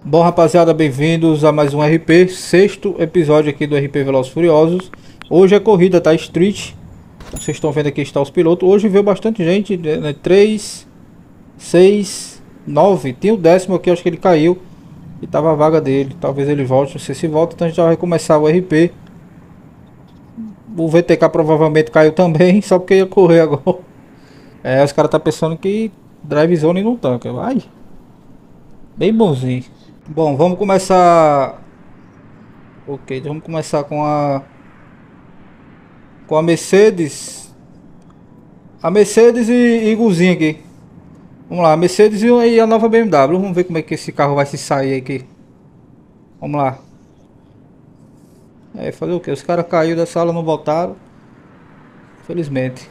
Bom, rapaziada, bem-vindos a mais um RP, sexto episódio aqui do RP Velozes e Furiosos. Hoje é corrida, tá? Street. Vocês estão vendo aqui está os pilotos. Hoje veio bastante gente, né? 3, 6, 9. Tem o décimo aqui, acho que ele caiu. E tava a vaga dele. Talvez ele volte, não sei se volta, então a gente já vai começar o RP. O VTK provavelmente caiu também, só porque ia correr agora. É, os caras tá pensando que drive zone não tanca. Vai. Bem bonzinho. Bom, vamos começar. Ok, então vamos começar com a Mercedes. A Mercedes e Guzinho aqui. Vamos lá, a Mercedes e a nova BMW. Vamos ver como é que esse carro vai se sair aqui. Vamos lá. É, fazer o que? Os caras caíram da sala, não voltaram. Felizmente.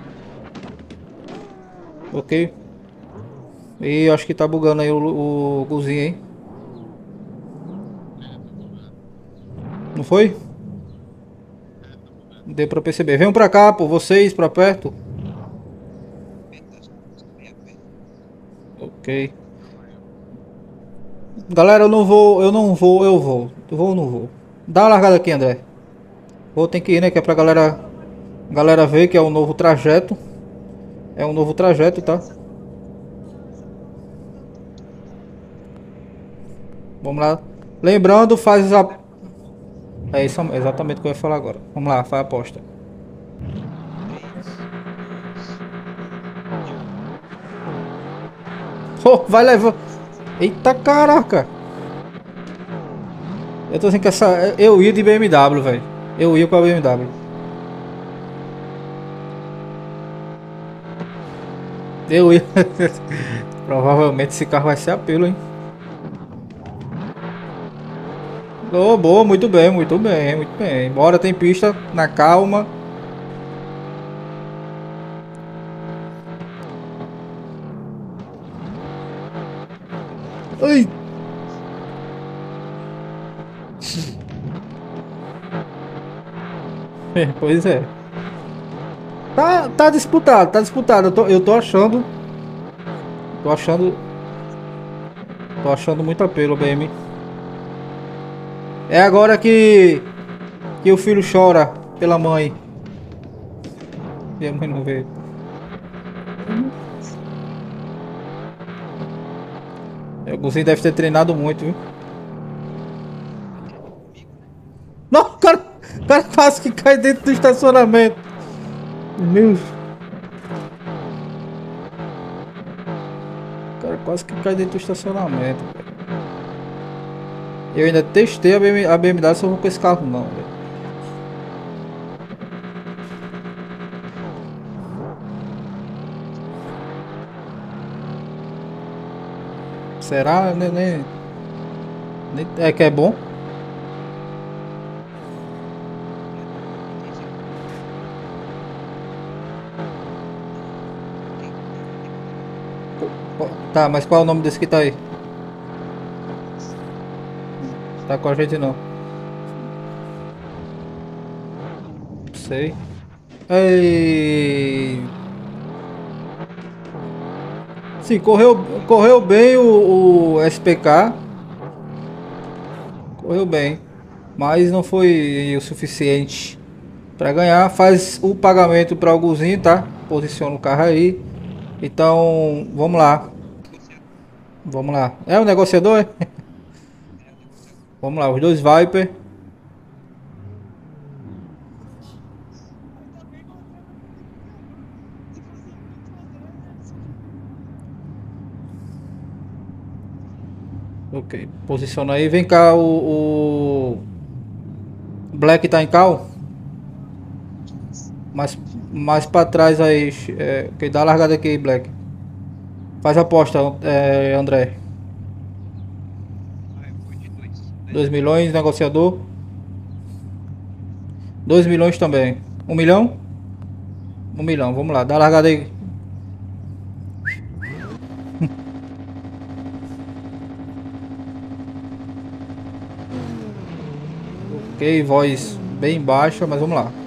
Ok. E acho que tá bugando aí o Guzinho, hein? Não foi? Deu pra perceber. Venham pra cá, pô, vocês pra perto. Ok. Galera, eu vou. Eu vou ou não vou? Dá uma largada aqui, André. Vou ter que ir, né? Que é pra galera ver que é um novo trajeto. É um novo trajeto, tá? Vamos lá. Lembrando, faz a. É isso, exatamente o que eu ia falar agora. Vamos lá, faz a aposta. Oh, vai levar. Eita caraca! Eu tô dizendo que essa. Eu ia de BMW, velho. Eu ia com a BMW. Eu ia. Provavelmente esse carro vai ser apelo, hein? Oh, boa, muito bem, muito bem, muito bem. Bora, tem pista, na calma. Ai! Pois é. Tá disputado, tá disputado. Eu tô achando. Tô achando. Tô achando muito apelo, BM. É agora que o filho chora pela mãe. E a mãe não vê. O Guzinho deve ter treinado muito, viu? Não, o cara quase que cai dentro do estacionamento. Meu, o cara quase que cai dentro do estacionamento. Eu ainda testei a BMW, só vou com esse carro não, velho. Será? É que é bom? Tá, mas qual é o nome desse que tá aí? Tá com a gente não. Sei. Ei. Sim, correu bem o SPK. Correu bem. Mas não foi o suficiente para ganhar. Faz o pagamento para o Guzinho, tá? Posiciona o carro aí. Então, vamos lá. Vamos lá. É o negociador? É? Vamos lá, os dois Viper. Ok, posiciona aí. Vem cá, o Black tá em cal? Mais pra trás aí. Ok, dá a largada aqui, Black. Faz a aposta, André. 2 milhões, negociador. 2 milhões também. 1 milhão? 1 milhão, vamos lá, dá a largada aí. Ok, voz bem baixa, mas vamos lá.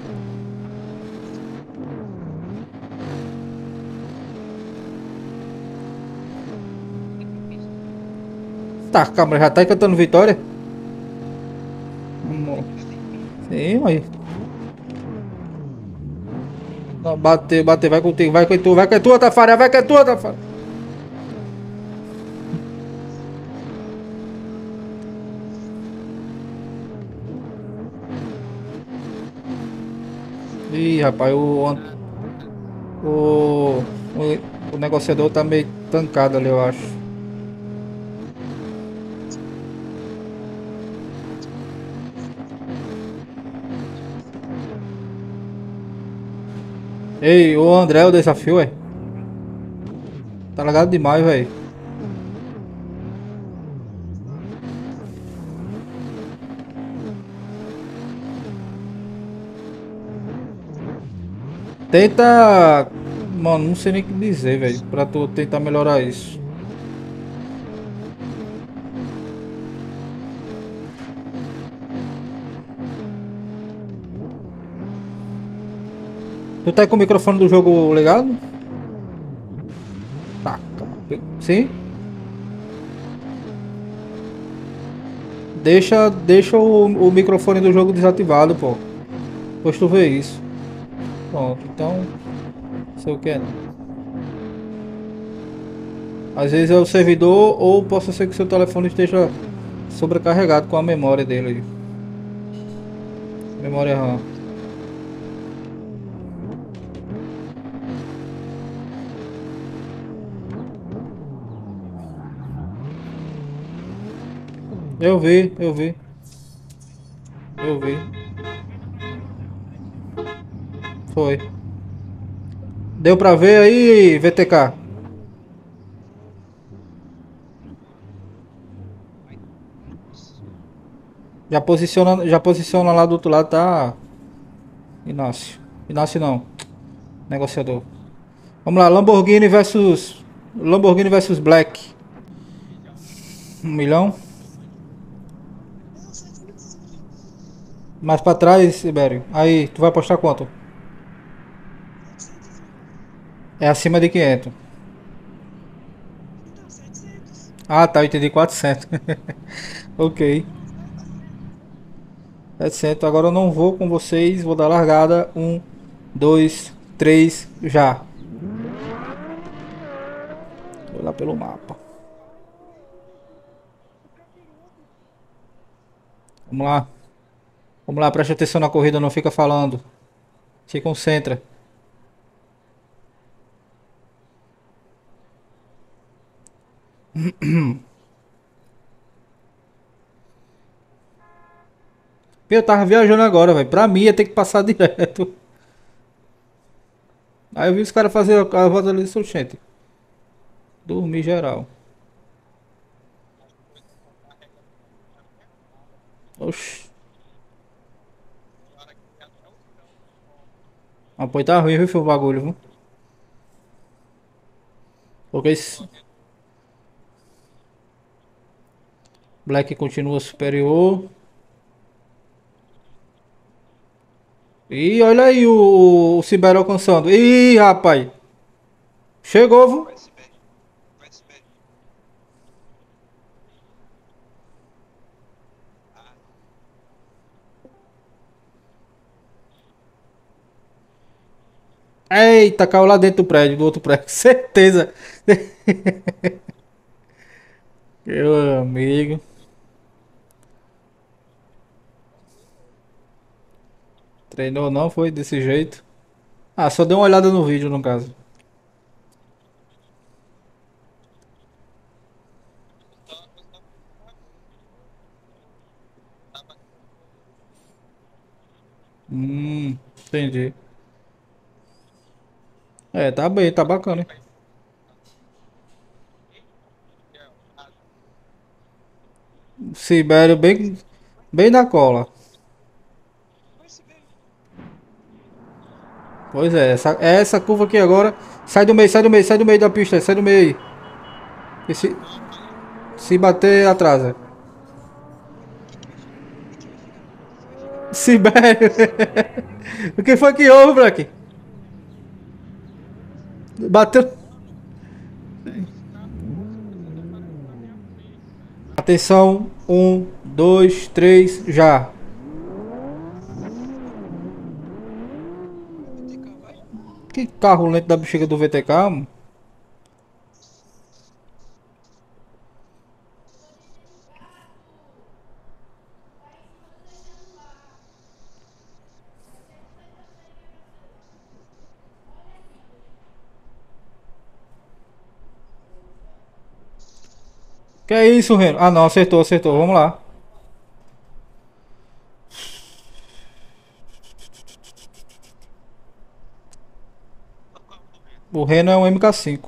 Tá, calma, já tá cantando vitória? Vamos. Sim, mas. Não, bateu, vai contigo, vai que é tua, Tafarel, vai que é tua, Tafarel. Ih, rapaz, o, o negociador tá meio tancado ali, eu acho. Ei, o André, o desafio, é? Tá ligado demais, velho. Tenta. Mano, não sei nem o que dizer, velho. Pra tu tentar melhorar isso. Tu tá com o microfone do jogo ligado? Tá, calma. Sim? Deixa o microfone do jogo desativado, pô. Depois tu vê isso. Pronto, então. Sei o que é. Às vezes é o servidor ou possa ser que seu telefone esteja sobrecarregado com a memória dele. Memória RAM. Eu vi, eu vi. Foi. Deu pra ver aí, VTK? Já posiciona lá do outro lado, tá? Inácio. Inácio não. Negociador. Vamos lá, Lamborghini versus Black. 1 milhão. Mais pra trás, Ibério. Aí, tu vai apostar quanto? É acima de 500. Ah, tá, eu entendi 400. Ok. 700. Agora eu não vou com vocês. Vou dar largada. 1, 2, 3, já. Vou lá pelo mapa. Vamos lá. Vamos lá, preste atenção na corrida, não fica falando. Se concentra. Eu tava viajando agora, velho. Pra mim ia ter que passar direto. Aí eu vi os caras fazer a volta ali, sou gente. Dormi geral. Oxi. Apoio tá ruim, viu, o bagulho, viu? Porque esse Black continua superior. Ih, olha aí o Sibério alcançando. Ih, rapaz. Chegou, viu? Eita, caiu lá dentro do prédio, do outro prédio. Certeza. Meu amigo. Treinou não, foi desse jeito. Ah, só deu uma olhada no vídeo, no caso. Entendi. É, tá bem, tá bacana, hein? Sibério bem na cola. Pois é, essa curva aqui agora. Sai do meio, sai do meio, sai do meio da pista, sai do meio aí. E se bater, atrasa. Sibério. O que foi que houve, Black? Bateu. Atenção, 1, 2, 3, já. Que carro lento da bexiga do VTK, mano? Que é isso, Reno? Ah, não, acertou, acertou. Vamos lá. O Reno é um MK5.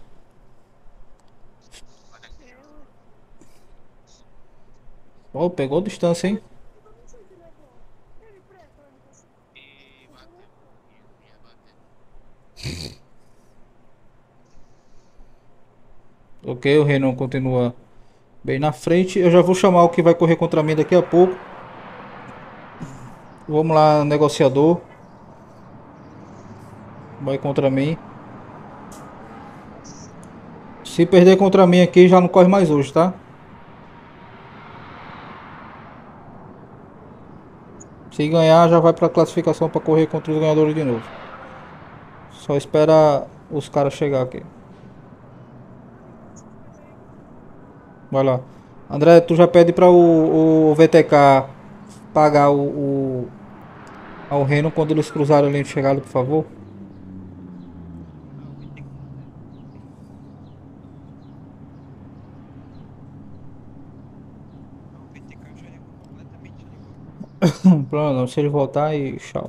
Oh, pegou distância, hein? Ok, o Reno continua bem na frente. Eu já vou chamar o que vai correr contra mim daqui a pouco. Vamos lá, negociador. Vai contra mim. Se perder contra mim aqui, já não corre mais hoje, tá? Se ganhar, já vai pra classificação pra correr contra os ganhadores de novo. Só espera os caras chegar aqui. Vai lá. André, tu já pede para o VTK pagar ao Reno quando eles cruzarem a linha de chegada, por favor. Pronto, não, se ele voltar e tchau.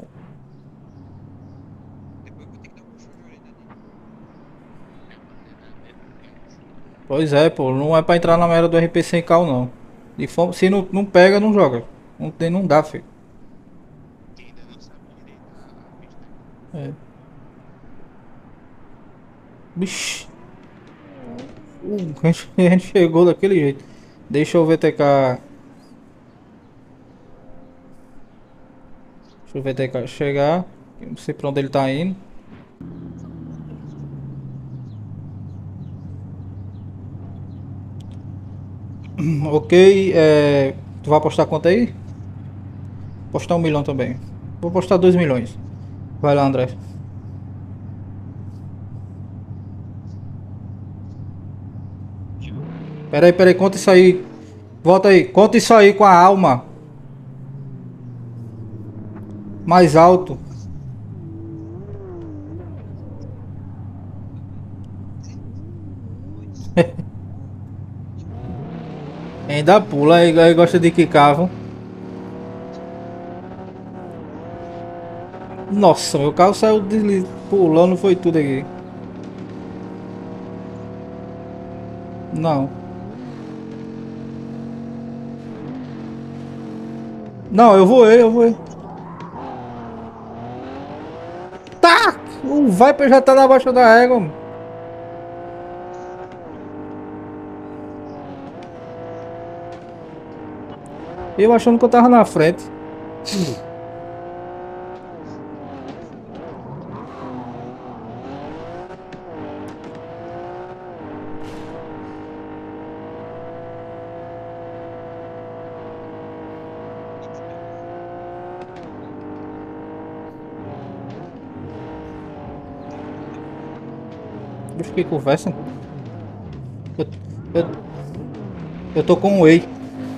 Pois é, pô, não é pra entrar na merda do RP sem cal não. De forma, se não pega, não joga. Não tem, não dá, filho. É. Bicho, a gente chegou daquele jeito. Deixa o VTK. Deixa o VTK chegar. Eu não sei pra onde ele tá indo. Ok, tu vai apostar quanto aí? Apostar 1 milhão também. Vou apostar 2 milhões. Vai lá, André. Pera aí, conta isso aí. Volta aí, conta isso aí com a alma. Mais alto. Ainda pula, aí gosta de quicar, viu? Nossa, meu carro saiu pulando, foi tudo aqui. Não. Não, eu voei, eu voei. Tá! O Viper já tá na baixa da régua, mano. Eu achando que eu tava na frente. Deixa que conversa. Eu, eu, eu tô com o Whey.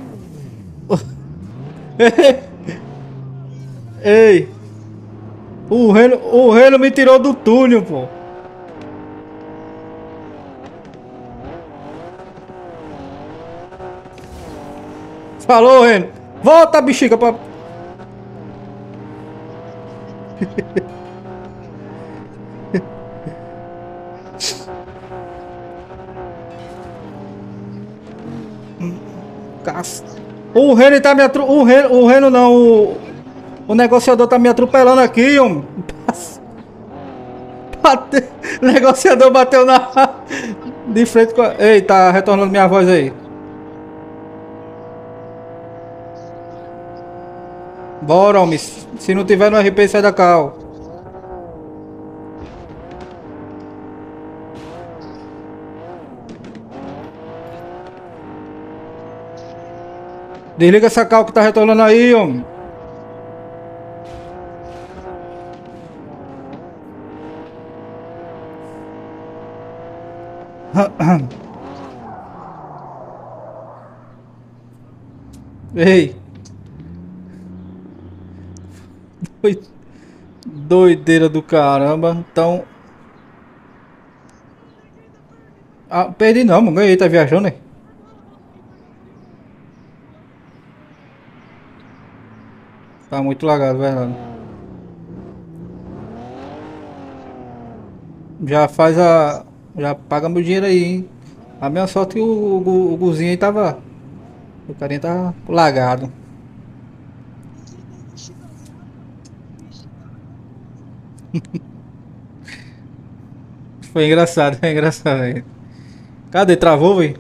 Ei! O Reno me tirou do túnel, pô. Falou, Reno. Volta, bexiga, pra... Caça. O Reno tá me atropelando. O Reno não. O negociador tá me atropelando aqui, homem. O negociador bateu na. De frente com a... Ei, tá retornando minha voz aí. Bora, homem. Se não tiver no RP, sai da cal. Desliga essa cal que tá retornando aí, homem. Ei, doideira do caramba. Então, perdi não, mano. Ganhei, tá viajando, né? Tá muito lagado, verdade. Já faz a. Já paga meu dinheiro aí, hein? A minha sorte que o Guzinho aí tava. O carinha tava lagado. Foi engraçado, foi engraçado aí. Cadê? Travou, velho?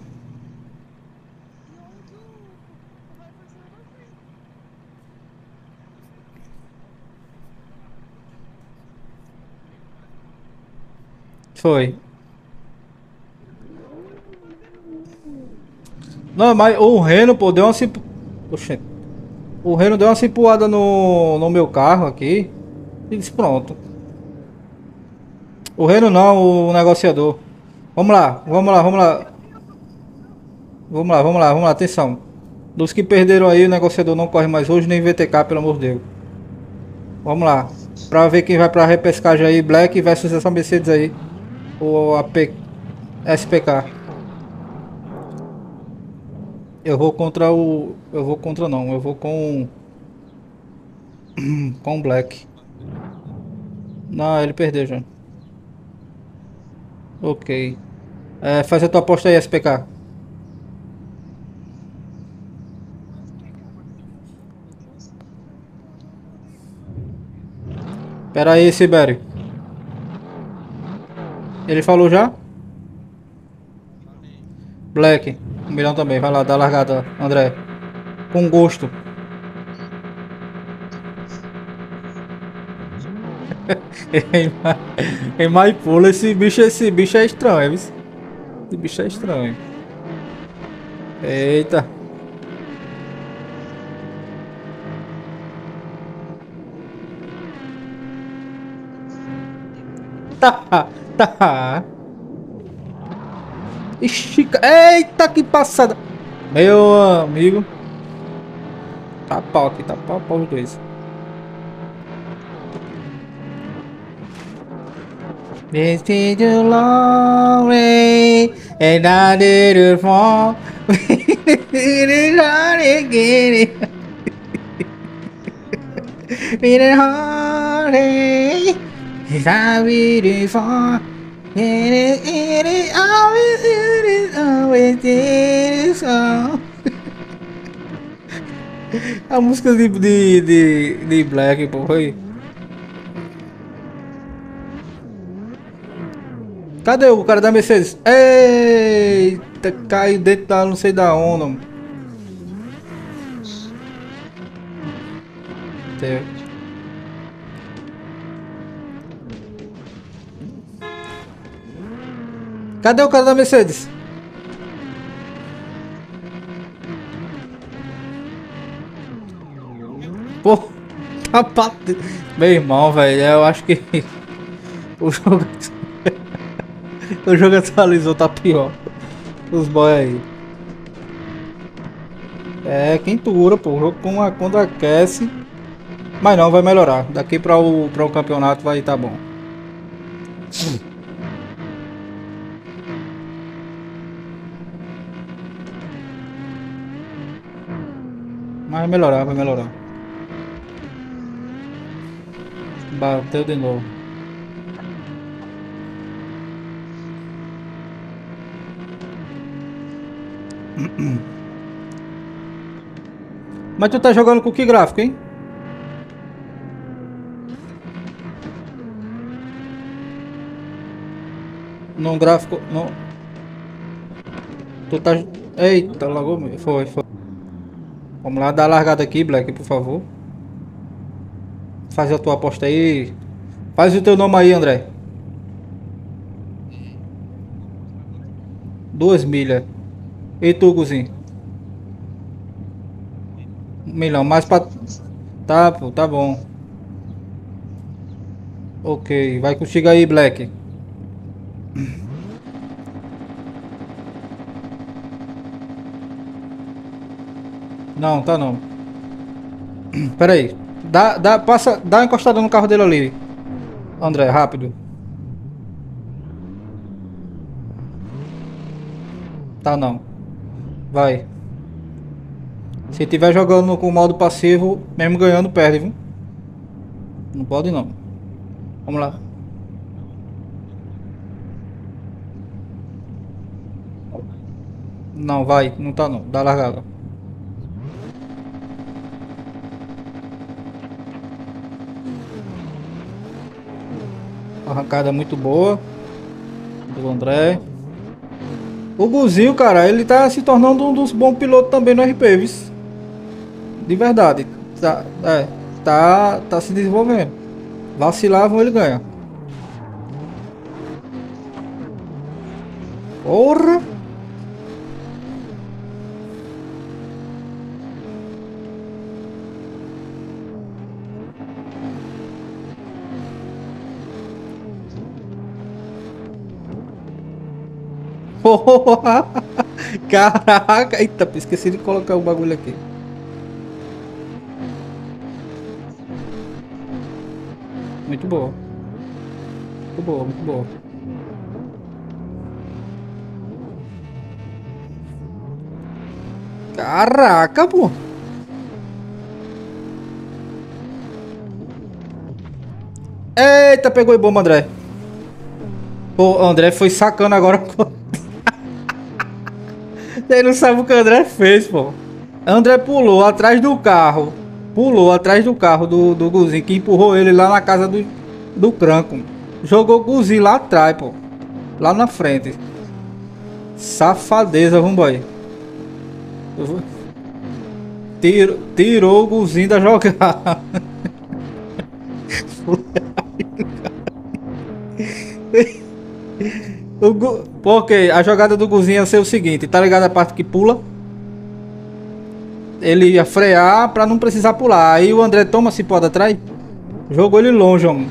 Foi. Não, mas o Reno, pô, deu uma cipu... Oxente. O Reno deu uma cipuada no meu carro aqui. E disse, pronto. O Reno não, o negociador. Vamos lá, vamos lá, vamos lá. Vamos lá, vamos lá, vamos lá, atenção. Dos que perderam aí, o negociador não corre mais hoje, nem VTK, pelo amor de Deus. Vamos lá. Pra ver quem vai pra repescagem aí, Black versus essa Mercedes aí. O AP, SPK. Eu vou contra o... Eu vou contra não, eu vou com o Black. Não, ele perdeu já. Ok. Faz a tua aposta aí, SPK. Pera aí, Sibério. Ele falou já? Black. 1 milhão também. Vai lá, dá a largada, André. Com gosto. Em Maipula, esse bicho é estranho, viu? Esse bicho é estranho. Eita. Tá, tá. Ixi, eita, que passada. Meu amigo. Tá pau aqui, tá pau os dois. It's been a long way, and I didn't fall. It's hard again. It's hard, it's I really fall. It always is so. A música de Black, pô, foi. Cadê o cara da Mercedes? Eita, caiu dentro da não sei da onda, mano. Cadê o cara da Mercedes? Pô, tá batendo. Meu irmão, velho, eu acho que o jogo, o jogo atualizou, tá pior. Os boy aí. É, quentura, pô. O jogo quando aquece. Mas não, vai melhorar. Daqui para o campeonato vai tá bom. Mas vai melhorar, vai melhorar. Bateu de novo. Mas tu tá jogando com que gráfico, hein? Num gráfico. No... Tu tá. Eita, lagou. Foi, foi. Vamos lá, dá a largada aqui, Black, por favor. Faz a tua aposta aí. Faz o teu nome aí, André. 2 milhas. E tu, Guzinho? Um milhão, mais pra... Tá, pô, tá bom. Ok, vai contigo aí, Black. Não, tá não. Pera aí. Passa, dá uma encostada no carro dele ali. André, rápido. Tá não. Vai. Se tiver jogando com o modo passivo, mesmo ganhando, perde, viu? Não pode não. Vamos lá. Não, vai. Não tá não. Dá largada. Arrancada muito boa do André. O Guzinho, cara, ele tá se tornando um dos bons pilotos também no RP, viu? De verdade. Tá se desenvolvendo. Vacilavam, ele ganha. Porra! Porra! Caraca! Eita, esqueci de colocar o bagulho aqui. Muito boa. Muito boa, muito boa. Caraca, pô! Eita, pegou e bomba, André. Pô, André foi sacando agora. Ele não sabe o que o André fez, pô. André pulou atrás do carro. Pulou atrás do carro do Guzinho, que empurrou ele lá na casa do Cranco. Jogou o Guzinho lá atrás, pô. Lá na frente. Safadeza, vambora. Tirou o Guzinho da jogada. Porque a jogada do Guzinho ia ser o seguinte, tá ligado a parte que pula? Ele ia frear pra não precisar pular. Aí o André toma esse pode atrás. Jogou ele longe, homem.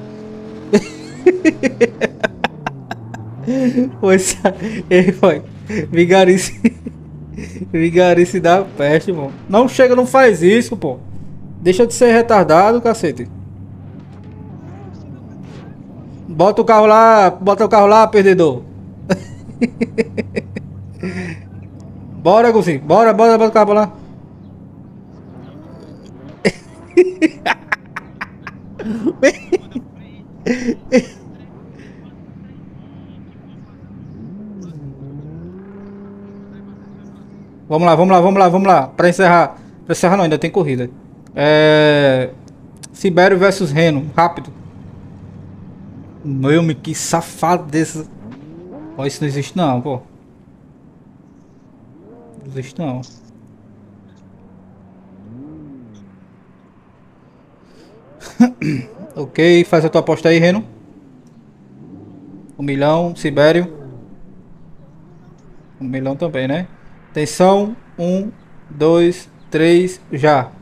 Foi, ele foi. Vigarice. Vigarice da peste, mano. Não chega, não faz isso, pô. Deixa de ser retardado, cacete. Bota o carro lá, perdedor. Bora, Guzinho. Bota o carro lá. Vamos lá. Pra encerrar. Pra encerrar não, ainda tem corrida. Sibério versus Reno. Rápido. Meu, que safadeza. Ó, isso não existe não, pô. Não existe não. Ok, faz a tua aposta aí, Reno. 1 milhão, Sibério. 1 milhão também, né? Atenção, 1, 2, 3, já.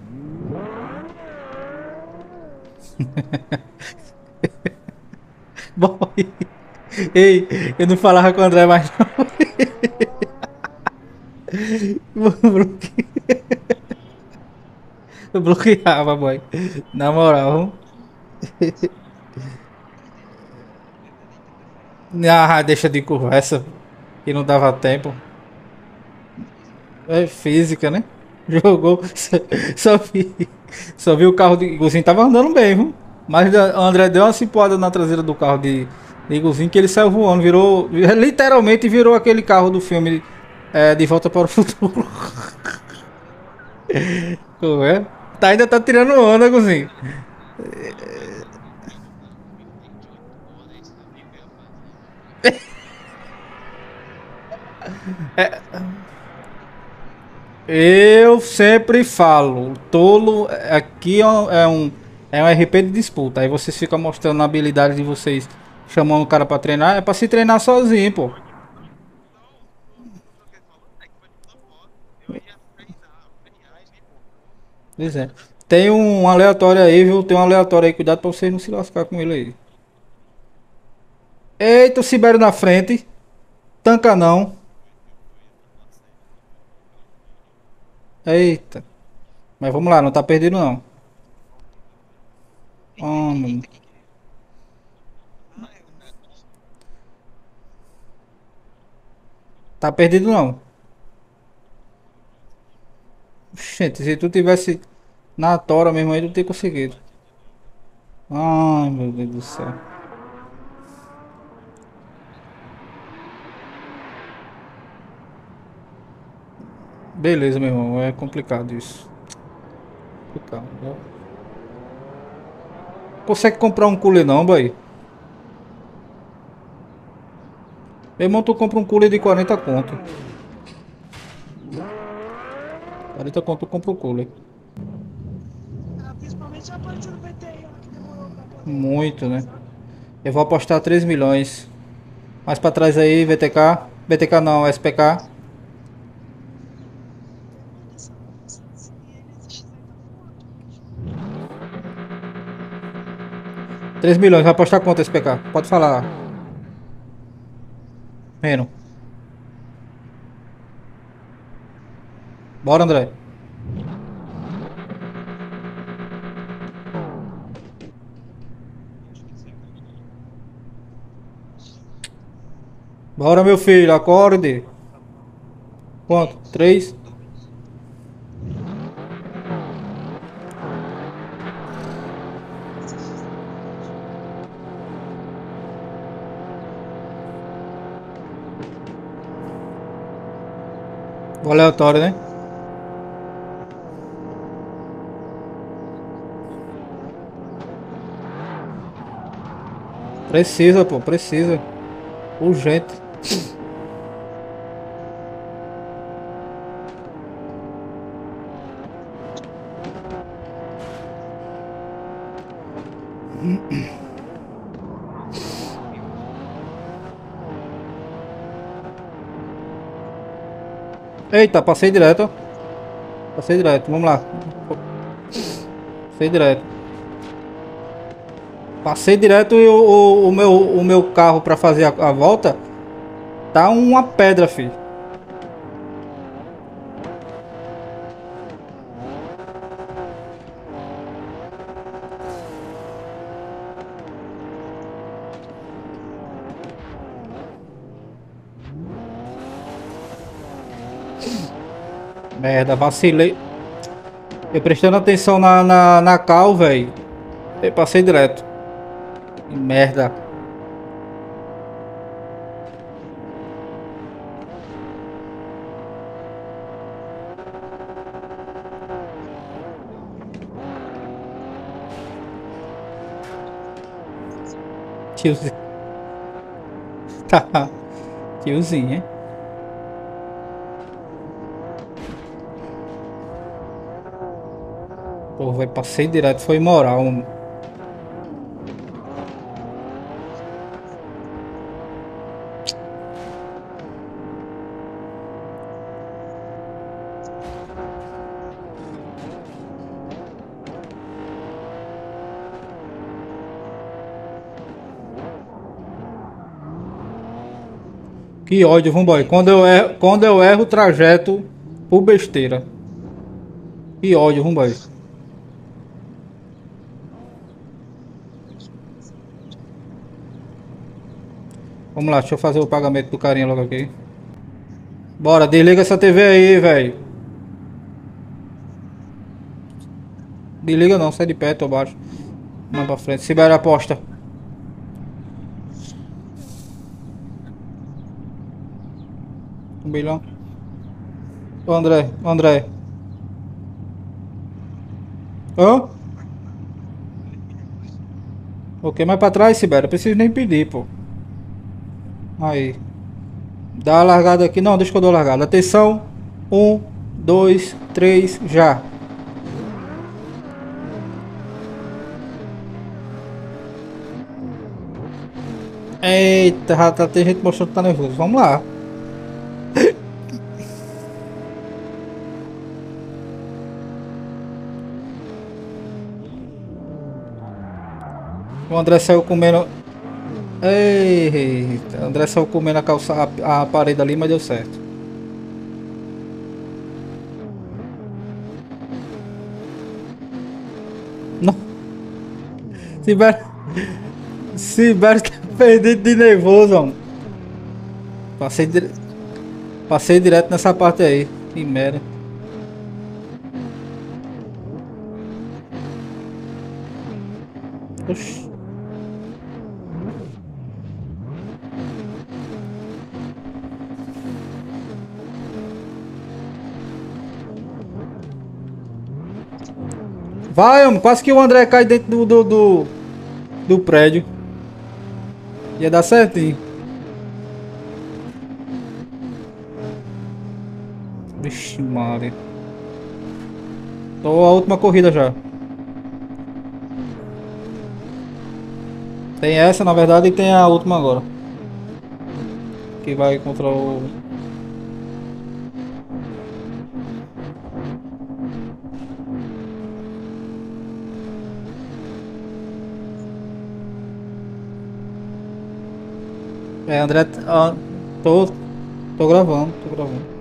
Bom, ei, eu não falava com o André mais não. Eu bloqueava, boy. Na moral. Ah, deixa de conversa. Que não dava tempo. É física, né? Jogou. Só vi o carro de Iguzinho tava andando bem, viu? Mas o André deu uma cipuada na traseira do carro de Iguzinho que ele saiu voando. Virou. Literalmente virou aquele carro do filme De Volta para o Futuro. Como é? Ainda tá tirando onda, Iguzinho. Eu sempre falo, tolo aqui é um RP de disputa. Aí vocês ficam mostrando a habilidade de vocês, chamando o cara pra treinar. É pra se treinar sozinho, pô. Pois é. Tem um aleatório aí, viu? Tem um aleatório aí. Cuidado pra vocês não se lascar com ele aí. Eita, o Sibério na frente. Tanca não. Eita. Mas vamos lá, não tá perdido não. Mano. Tá perdido não. Gente, se tu tivesse na tora mesmo aí, tu teria conseguido. Ai, meu Deus do céu. Beleza, meu irmão. É complicado isso. Complicado, né? Consegue comprar um cooler não, boy? Meu irmão, tu compra um cooler de 40 conto. 40 conto tu compra um cooler. Ah, principalmente a parte do BTI lá que demorou pra poder Muito, né? atualizar. Eu vou apostar 3 milhões. Mais pra trás aí, VTK. VTK não, SPK. Tem muita essa NSX aí tá forte, bicho. 3 milhões, vai apostar quanto SPK? Pode falar. Menos. Bora, André. Bora, meu filho, acorde. Quanto? 3. NSX tá forte. O aleatório, né? Precisa, pô, precisa. Urgente. Eita, passei direto. Passei direto, vamos lá. Passei direto. Passei direto e o meu carro pra fazer a volta tá uma pedra, filho. Merda, vacilei. Eu prestando atenção na cal, velho. Eu passei direto. Que merda. Tiozinho. Tá. Tiozinho, hein? Pô, velho, passei direto. Foi moral, mano. Que ódio, vambora. Quando eu erro o trajeto por besteira. Que ódio, vambora. Vamos lá, deixa eu fazer o pagamento do carinha logo aqui. Bora, desliga essa TV aí, velho. Desliga não, sai de perto ou baixo. Mais pra frente. Sibéria aposta. Um bilhão. Ô André, André. Hã? Ok, mais pra trás, Sibéria. Preciso nem pedir, pô. Aí. Dá a largada aqui. Não, deixa que eu dou a largada. Atenção. Um, dois, três, já. Eita, já tá, tem gente mostrando que tá nervoso. Vamos lá. O André saiu comendo. Eita, o André saiu comendo a, a parede ali, mas deu certo. Não. Sibério. Sibério tá perdido de nervoso, mano. Passei, Passei direto nessa parte aí. Que merda. Oxi. Vai, homem. Quase que o André cai dentro do prédio. Ia dar certinho. Vixe, Maria. Tô a última corrida já. Tem essa, na verdade, e tem a última agora. Que vai contra o... É, André... Ah, tô gravando, tô gravando.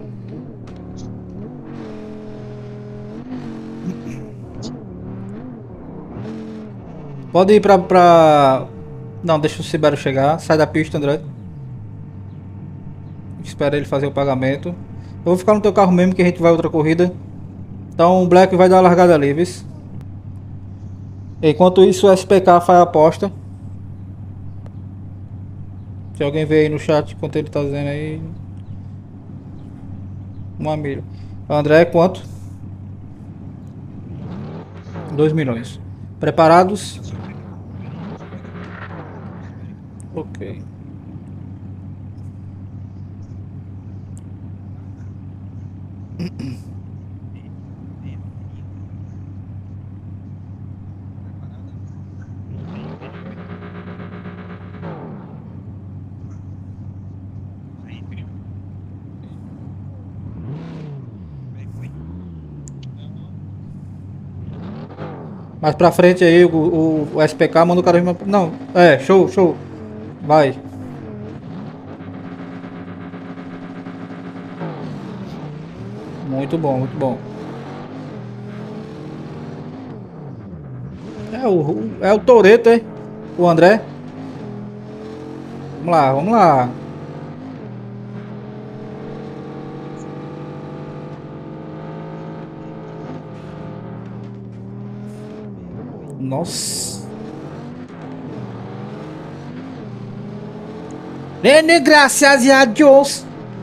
Pode ir pra... Não, deixa o Sibério chegar. Sai da pista, André. Espera ele fazer o pagamento. Eu vou ficar no teu carro mesmo, que a gente vai outra corrida. Então o Black vai dar a largada ali, viu? Enquanto isso o SPK faz a aposta. Se alguém vê aí no chat quanto ele tá dizendo aí. 1 milha. André, quanto? 2 milhões. Preparados? Ok. Mais pra frente aí, o SPK manda o cara... Não, é, show, show. Vai. Muito bom, muito bom. É o Toretto, é? O André. Vamos lá, vamos lá. Nossa. Nene, graças a Deus.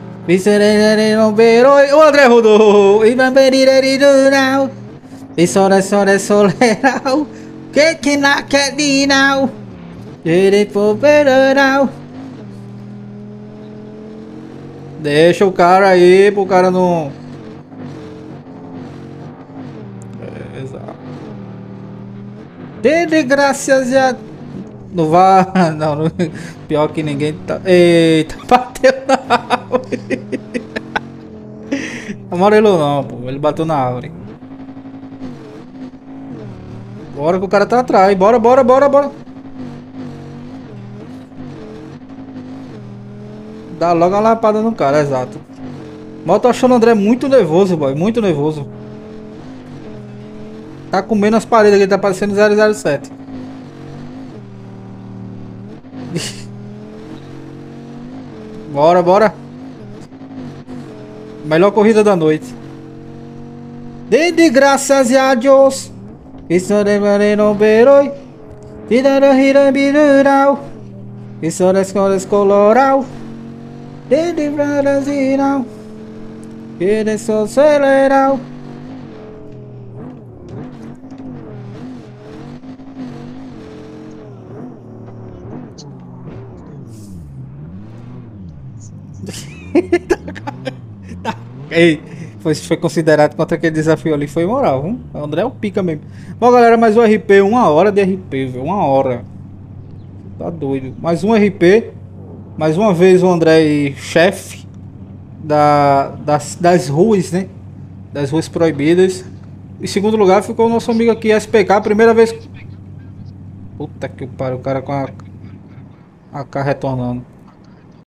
O André rodou. E vai venir now. E soleral. Que na que now. Ele for now. Deixa o cara aí pro cara não. Exato. Dele graças a. Não vá. Não, não, pior que ninguém tá. Eita, bateu na árvore. Amarelou não, pô. Ele bateu na árvore. Bora que o cara tá atrás. Bora, bora, bora, bora. Dá logo uma lapada no cara, exato. Mas eu tô achando o André muito nervoso, boy. Muito nervoso. Tá comendo as paredes aqui, tá parecendo 007. Bora, bora. Melhor corrida da noite. De graças a Deus. Isso não veroi. Tira hira birural. Isso é coloral. De Brasil. Que só aceleral. Ei, foi considerado contra aquele desafio ali, foi moral, viu? O André é o pica mesmo. Bom, galera, mais um RP, 1 hora de RP, viu? 1 hora. Tá doido. Mais um RP. Mais uma vez o André, chefe das ruas, né? Das ruas proibidas. Em segundo lugar ficou o nosso amigo aqui, SPK, primeira vez. Puta que pariu, o cara com a K retornando.